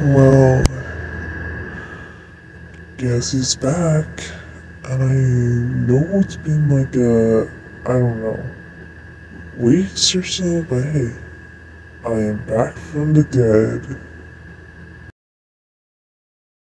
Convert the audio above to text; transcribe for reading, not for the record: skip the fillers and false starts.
Well, guess he's back. And I know it's been like I don't know, weeks or so, but hey, I am back from the dead.